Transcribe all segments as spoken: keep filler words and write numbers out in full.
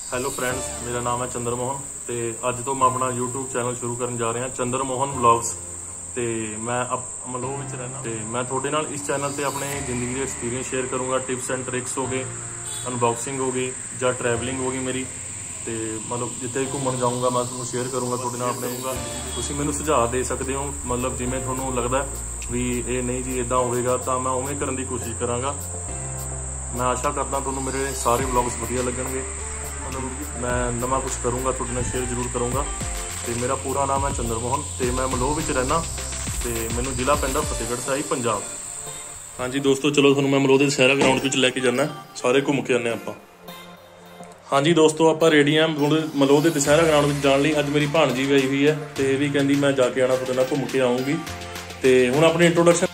Hello friends, ਮੇਰਾ ਨਾਮ ਹੈ ਚੰਦਰ ਮੋਹਨ ਤੇ ਅੱਜ ਤੋਂ ਮੈਂ ਆਪਣਾ YouTube ਚੈਨਲ ਸ਼ੁਰੂ ਕਰਨ ਜਾ ਰਿਹਾ ਚੰਦਰ ਮੋਹਨ ਵਲੌਗਸ। ਤੇ ਮੈਂ ਅਮਲੋਹ ਵਿੱਚ ਰਹਿਣਾ ਤੇ ਮੈਂ ਤੁਹਾਡੇ ਨਾਲ ਇਸ ਚੈਨਲ ਤੇ ਆਪਣੇ ਜ਼ਿੰਦਗੀ ਦੇ ਐਕਸਪੀਰੀਅੰਸ ਸ਼ੇਅਰ ਕਰੂੰਗਾ। ਟਿਪਸ ਐਂਡ ਟ੍ਰਿਕਸ ਹੋ ਗਏ, ਅਨਬਾਕਸਿੰਗ ਹੋ ਗਈ ਜਾਂ ਟਰੈਵਲਿੰਗ ਹੋ ਗਈ ਮੇਰੀ। ਤੇ ਮਤਲਬ ਜਿੱਥੇ ਵੀ ਘੁੰਮਣ ਜਾਊਂਗਾ ਮੈਂ ਤੁਹਾਨੂੰ ਸ਼ੇਅਰ ਕਰੂੰਗਾ ਤੁਹਾਡੇ ਨਾਲ ਆਪਣੇ। ਤੁਸੀਂ ਮੈਨੂੰ ਸੁਝਾਅ ਦੇ ਸਕਦੇ ਹੋ, ਮਤਲਬ ਜਿਵੇਂ ਤੁਹਾਨੂੰ ਲੱਗਦਾ ਵੀ ਇਹ ਨਹੀਂ ਜੀ ਇੱਦਾਂ ਹੋਵੇਗਾ ਤਾਂ ਮੈਂ ਉਵੇਂ ਕਰਨ ਦੀ ਕੋਸ਼ਿਸ਼ ਕਰਾਂਗਾ। मैं आशा करता ਤੁਹਾਨੂੰ मेरे सारे व्लॉग्स ਵਧੀਆ ਲੱਗਣਗੇ। मतलब मैं नवा कुछ करूँगा ਤੁਹਾਡੇ ਨਾਲ शेयर जरूर करूँगा। तो मेरा पूरा नाम है चंद्र मोहन तो मैं मलोह ਵਿੱਚ ਰਹਿਣਾ ਤੇ ਮੈਨੂੰ ਜ਼ਿਲ੍ਹਾ ਪੈਂਦਾ ਫਤਿਹਗੜ੍ਹ ਸਾਹਿਬ ਪੰਜਾਬ। हाँ जी दोस्तों, चलो ਤੁਹਾਨੂੰ मैं ਮਲੋਹ ਦੇ ਦੁਸਹਿਰਾ ਗਰਾਊਂਡ ਵਿੱਚ ਲੈ ਕੇ ਜਾਣਾ, ਸਾਰੇ ਘੁੰਮ ਕੇ ਆਉਂਦੇ ਆਪਾਂ। हाँ जी दोस्तों, ਆਪਾਂ ਰੈਡੀ ਹਾਂ ਮਲੋਹ ਦੇ ਦੁਸਹਿਰਾ ਗਰਾਊਂਡ ਵਿੱਚ ਜਾਣ ਲਈ। ਅੱਜ ਮੇਰੀ ਭਾਣਜੀ ਵੀ ਆਈ ਹੋਈ ਹੈ ਤੇ ਇਹ ਵੀ ਕਹਿੰਦੀ मैं ਜਾ ਕੇ ਆਉਣਾ, ਤੁਹਾਡੇ ਨਾਲ ਘੁੰਮ ਕੇ ਆਉਂਗੀ। ਤੇ ਹੁਣ ਆਪਣੀ ਇੰਟਰੋਡਕਸ਼ਨ।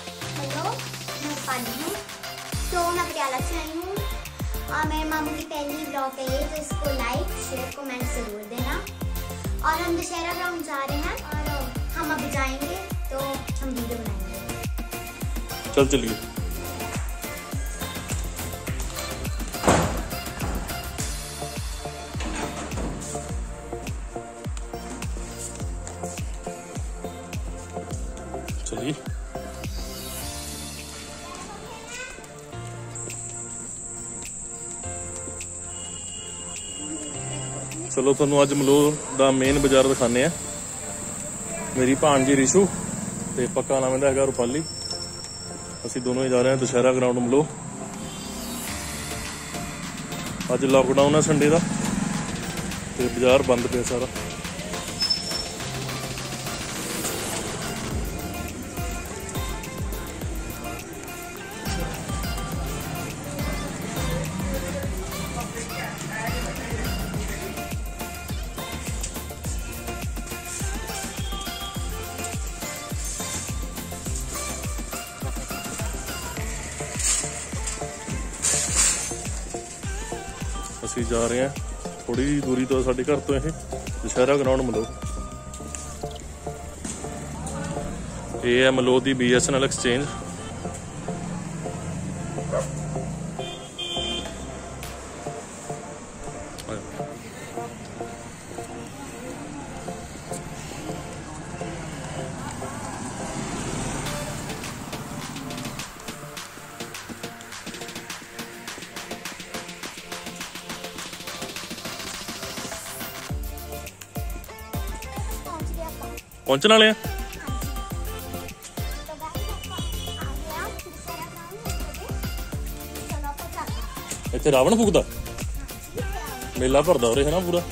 मेरे मामू की पहली ब्लॉग है ये, तो इसको लाइक शेयर कमेंट जरूर देना। और हम दशहरा ग्राउंड जा रहे हैं और हम अब जाएंगे तो हम वीडियो बनाएंगे। चल चलिए। चलिए चलो ਤੁਹਾਨੂੰ ਅੱਜ ਮਲੋਹ ਦਾ ਮੇਨ ਬਾਜ਼ਾਰ ਦਿਖਾਣੇ ਆ। ਮੇਰੀ ਭਾਣਜੀ ਰਿਸ਼ੂ ਤੇ ਪੱਕਾ ਨਾਮ ਇਹਦਾ ਹੈਗਾ ਰੁਪਾਲੀ। ਅਸੀਂ ਦੋਨੋਂ ਹੀ ਜਾ ਰਹੇ ਹਾਂ ਦੁਸਹਿਰਾ ਗਰਾਊਂਡ ਮਲੋਹ। ਅੱਜ ਲਾਕਡਾਊਨ ਹੈ ਸੰਡੇ ਦਾ ਤੇ ਬਾਜ਼ਾਰ ਬੰਦ ਪਿਆ ਸਾਰਾ। ਅਸੀਂ ਜਾ ਰਹੇ ਹਾਂ ਥੋੜੀ ਜਿਹੀ ਦੂਰੀ ਤੋਂ ਸਾਡੇ ਘਰ ਤੋਂ ਇਹ ਦੁਸਹਿਰਾ ਗਰਾਊਂਡ ਮਲੋਹ। ਇਹ ਹੈ ਮਲੋਹ ਦੀ B S N L exchange. पहुंचने वाले हैं। इतने रावण फूकता मेला भरदा हो रहा है ना पूरा।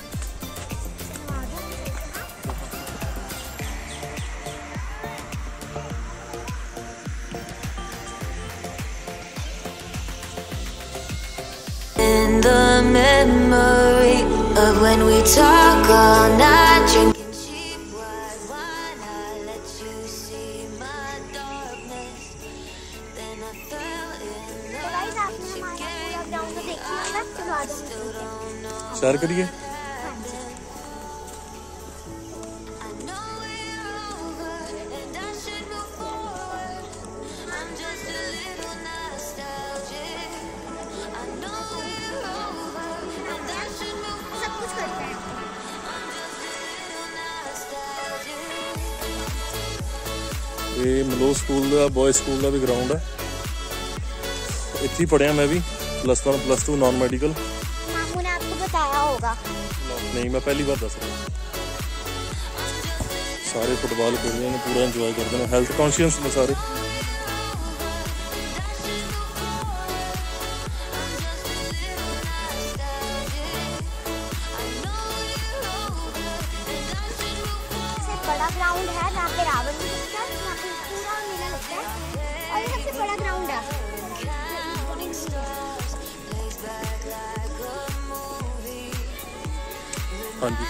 In the memory of when we talk all night, drinking सैर करिए। ये मलोह स्कूल का बॉयज स्कूल का भी ग्राउंड है। इत्थे ही पढ़िया मैं भी, plus one plus two non medical. मामू ने आपको बताया होगा? नहीं, मैं पहली बार दस रहा। सारे फुटबॉल खेल रहे हैं, पूरा इंजॉय करते हैं, हेल्थ कॉन्शियस ने सारे। बड़ा ग्राउंड है जहाँ पे रावण भी लगता है, यहाँ पे पूरा मेला लगता है और ये सबसे बड़ा ग्राउंड है। हाँ जी,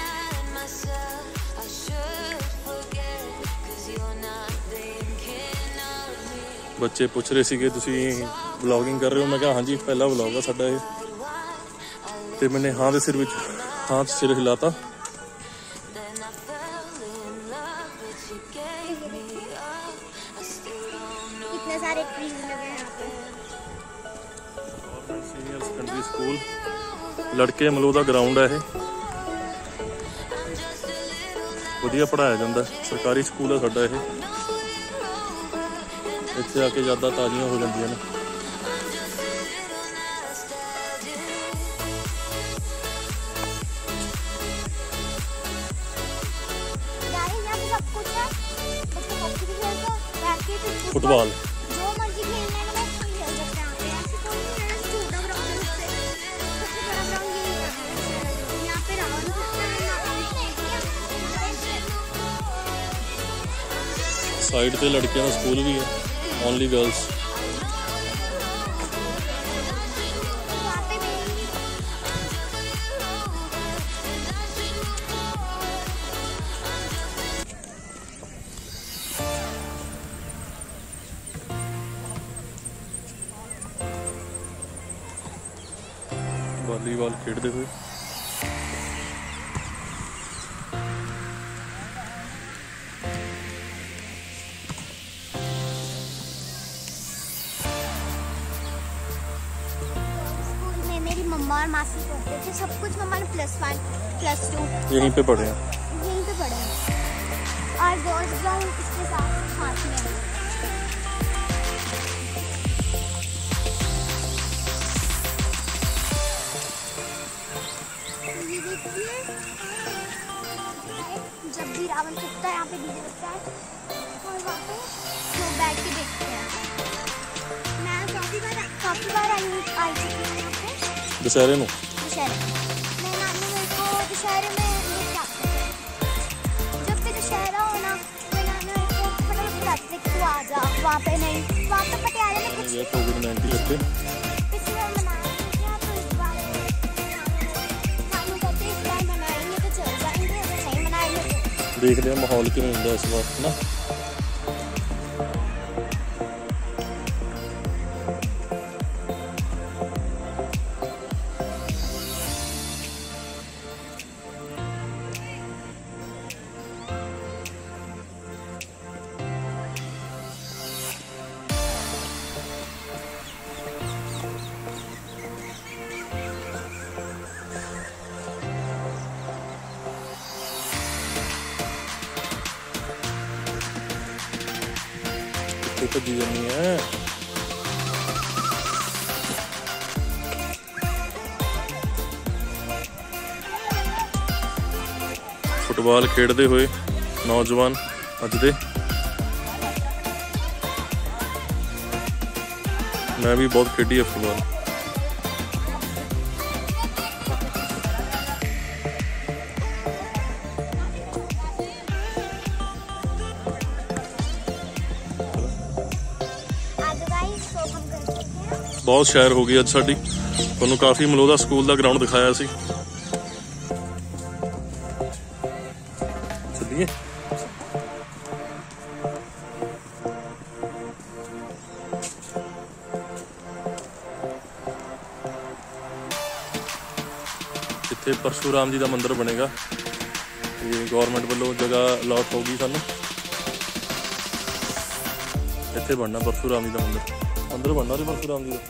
बच्चे पूछ रहे थे तुसी व्लॉगिंग कर रहे हो। मैं कहा हाँ जी, पहला व्लॉग है साडा ये। ते मैंने हाँ दे सिर विच हाँ सिर हिलाता। कितने सारे ट्रीज लगे हैं यहाँ पे। सीनियर सेकेंडरी स्कूल लड़के अमलोह दा ग्राउंड है। वधिया पढ़ाया जाता है, सरकारी स्कूल है साडा ये। इत्थे आके यादां ताज़ियां हो जांदियां ने। फुटबॉल जो मर्जी खेलना है वो खेल सकते हैं। ऐसे कोई नहीं है छोटा ग्राउंड है, उससे सबसे बड़ा ग्राउंड यही है। यहाँ पे राउंड होता है, साइड पे लड़कियों का स्कूल भी है, ओनली गर्ल्स। वॉलीबॉल खेलते हुए स्कूल में मेरी मम्मा और मासी पढ़ते थे। सब कुछ मम्मा ने प्लस वन प्लस टू यहीं पे पढ़े हैं, यहीं पे पढ़े हैं। और गर्ल्स ग्राउंड इसके साथ साथ में है। जब भी रावण छुपता है यहाँ पे डीजे बजता है और वहाँ पे लोग बैठ के देखते हैं। मैं काफी बार काफी बार आई आई चुकी हूँ यहाँ पे दशहरे में। दशहरे मेरे नानी मेरे को दशहरे में लेके आते हैं। जब भी दशहरा हो ना मेरे नानी मेरे को फटाफट बुलाते थे कि तू आ जा। वहाँ पे नहीं, वहाँ पे पटियाले में कुछ कोविड नाइन्टीन करके पिछली बार मनाया था, तो इस बार नानू कहते इस बार मनाएंगे तो चल जाएंगे, अगर नहीं मनाएंगे तो देखते हैं माहौल क्यों होता है इस बार ना। भजी जानी है। फुटबॉल खेलते हुए नौजवान अज दे। मैं भी बहुत खेडी है फुटबॉल। बहुत शहर हो गई अज साडी। तुहानूं काफ़ी अमलोह दा स्कूल का ग्राउंड दिखाया सी। चलिए इत्थे परशुराम जी का मंदिर बनेगा। ये गौरमेंट वालों जगह अलॉट होगी सानूं। इत्थे बनना परशुराम जी का मंदिर। अंदर बनना रे परशुराम जी का,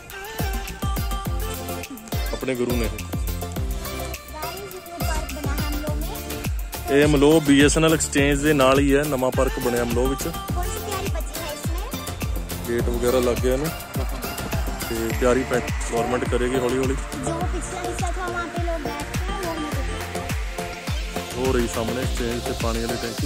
अपने गुरु ने। ये Amloh B S N L exchange के नाल ही है, नवा पार्क बनया अमलोह विच। गेट वगैरह लग गया ने ते तैयारी गवर्नमेंट करेगी हौली हौली। हो रही सामने एक्सचेंज से पानी वाली टैंकी।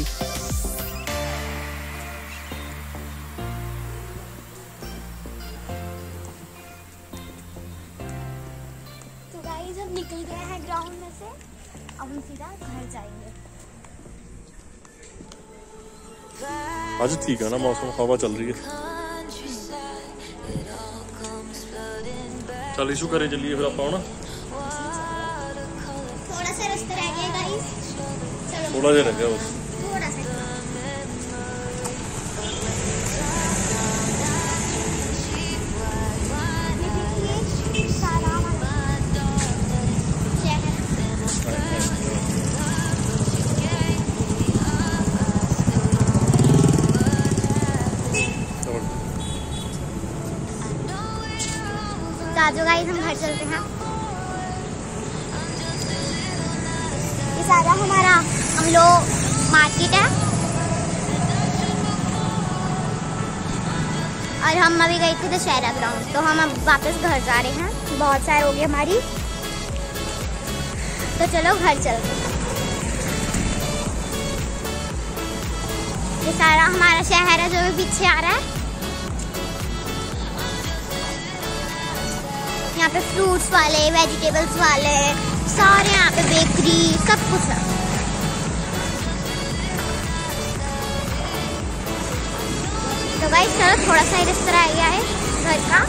निकल गए हैं ग्राउंड में से, अब हम सीधा घर जाएंगे। आज ठीक है ना मौसम, हवा चल रही है। चल इशू करे चलिए फिर आप ना। थोड़ा सा रास्ता रह गया गाइस, थोड़ा सा रह गया बस, थोड़ा सा। तो आज गाइस हम घर चलते हैं। सारा हमारा हम लोग मार्केट है और हम अभी गए थे दशहरा ग्राउंड, तो हम अब वापस घर जा रहे हैं। बहुत सारी हो गई हमारी, तो चलो घर चलते हैं। ये सारा हमारा शहर है जो भी पीछे आ रहा है। यहाँ पे फ्रूट्स वाले, वेजिटेबल्स वाले सारे, यहाँ पे बेकरी सब कुछ है। तो गाइस चलो थोड़ा सा रास्ता रह गया है घर का।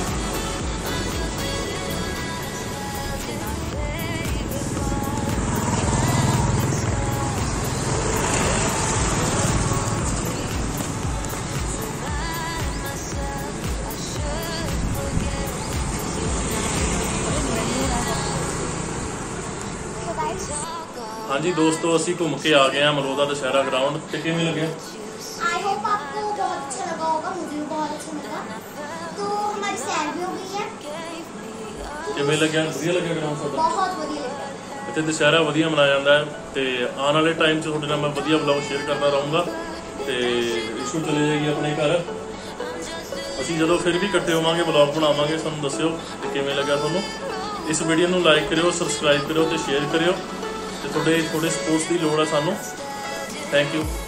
हाँ जी दोस्तों, असी घूम के आ गए हैं मलोदा दशहरा ग्राउंड। ते किवें लगे? आई होप आपको बहुत अच्छा लगा होगा, मुझे भी बहुत अच्छा लगा। तो हमारी सैर भी हो गई है। किवें लगे? वधिया लगे ग्राउंड साਡਾ? बहुत वधिया लगा। ਇੱਥੇ दशहरा वधिया मनाया ਜਾਂਦਾ है ਤੇ ਆਉਣ ਵਾਲੇ टाइम 'ਚ ਤੁਹਾਡੇ ਨਾਲ मैं वधिया ब्लॉग शेयर करता रहूँगा। ਤੇ ਇਸ਼ੂ ਚਲੇ ਜਾਏਗੀ ਆਪਣੇ ਘਰ। ਅਸੀਂ ਜਦੋਂ ਫਿਰ ਵੀ ਇਕੱਠੇ ਹੋਵਾਂਗੇ ਬਲੌਗ ਬਣਾਵਾਂਗੇ, ਸਾਨੂੰ ਦੱਸਿਓ ਕਿ ਕਿਵੇਂ ਲੱਗਾ ਤੁਹਾਨੂੰ। ਇਸ ਵੀਡੀਓ ਨੂੰ ਲਾਈਕ ਕਰਿਓ, ਸਬਸਕ੍ਰਾਈਬ ਕਰਿਓ ਤੇ ਸ਼ੇਅਰ ਕਰਿਓ। ਤੇ ਤੁਹਾਡੇ ਥੋੜੇ ਸਪੋਰਟਸ ਦੀ ਲੋੜ ਹੈ ਸਾਨੂੰ। Thank you.